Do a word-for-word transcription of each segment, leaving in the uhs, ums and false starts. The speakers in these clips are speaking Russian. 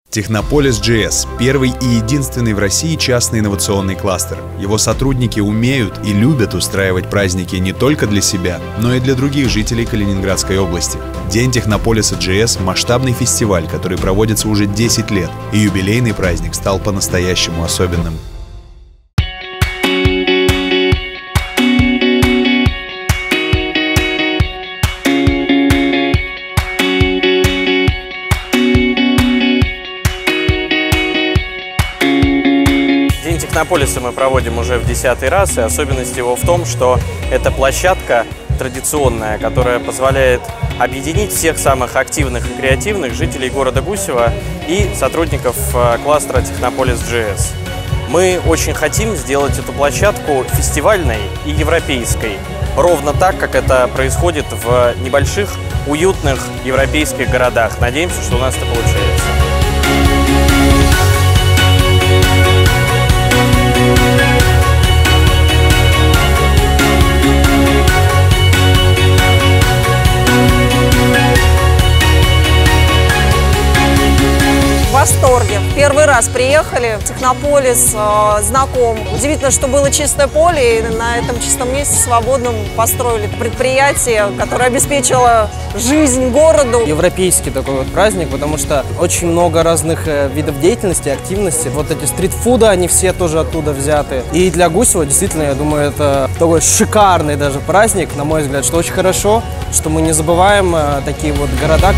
Технополис джи эс – первый и единственный в России частный инновационный кластер. Его сотрудники умеют и любят устраивать праздники не только для себя, но и для других жителей Калининградской области. День Технополиса джи эс – масштабный фестиваль, который проводится уже десять лет, и юбилейный праздник стал по-настоящему особенным. День Технополиса мы проводим уже в десятый раз, и особенность его в том, что это площадка традиционная, которая позволяет объединить всех самых активных и креативных жителей города Гусева и сотрудников кластера Технополис джи эс. Мы очень хотим сделать эту площадку фестивальной и европейской, ровно так, как это происходит в небольших, уютных европейских городах. Надеемся, что у нас это получается. В восторге. Первый раз приехали, Технополис э, знаком. Удивительно, что было чистое поле, и на этом чистом месте свободном построили предприятие, которое обеспечило жизнь городу. Европейский такой вот праздник, потому что очень много разных э, видов деятельности, активности. Вот эти стритфуды, они все тоже оттуда взяты. И для Гусева, действительно, я думаю, это такой шикарный даже праздник, на мой взгляд, что очень хорошо, что мы не забываем э, такие вот города.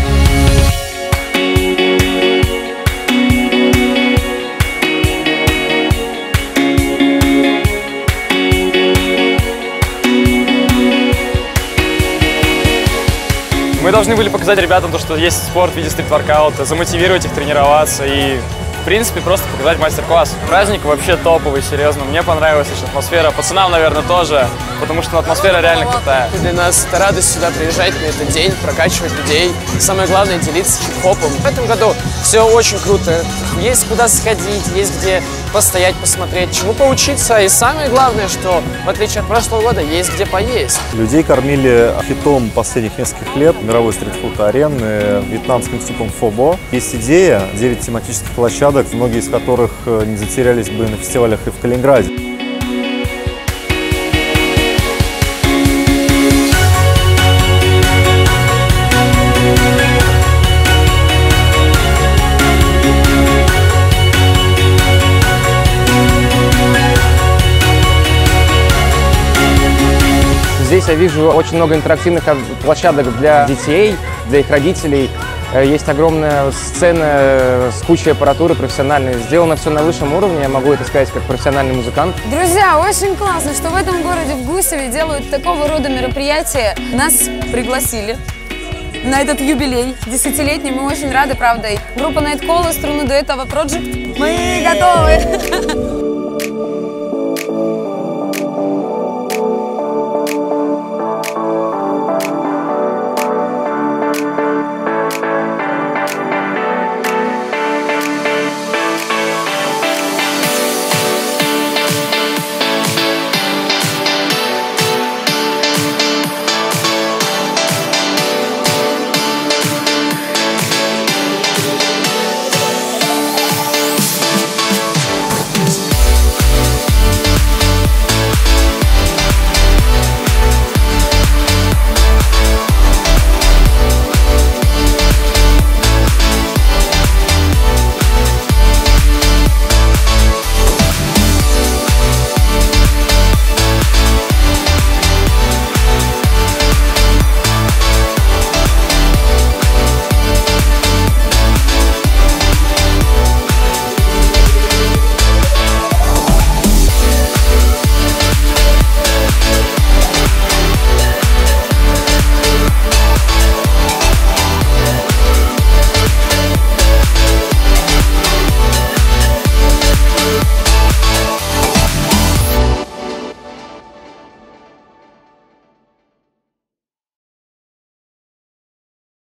Мы должны были показать ребятам то, что есть спорт в виде стрит-воркаута, замотивировать их тренироваться и, в принципе, просто показать мастер-класс. Праздник вообще топовый, серьезно. Мне понравилась очень атмосфера. Пацанам, наверное, тоже, потому что атмосфера реально крутая. Для нас это радость сюда приезжать на этот день, прокачивать людей. Самое главное — делиться хип-хопом. В этом году все очень круто. Есть куда сходить, есть где постоять, посмотреть, чему поучиться. И самое главное, что, в отличие от прошлого года, есть где поесть. Людей кормили хитом последних нескольких лет мировой стритфуд-арены вьетнамским супом фобо. Есть идея, девять тематических площадок, многие из которых не затерялись бы на фестивалях и в Калининграде. Здесь я вижу очень много интерактивных площадок для детей, для их родителей. Есть огромная сцена с кучей аппаратуры профессиональной. Сделано все на высшем уровне, я могу это сказать как профессиональный музыкант. Друзья, очень классно, что в этом городе, в Гусеве, делают такого рода мероприятия. Нас пригласили на этот юбилей десятилетний. Мы очень рады, правда. Группа Nightcall, струны дуэт Ava Project. Мы готовы!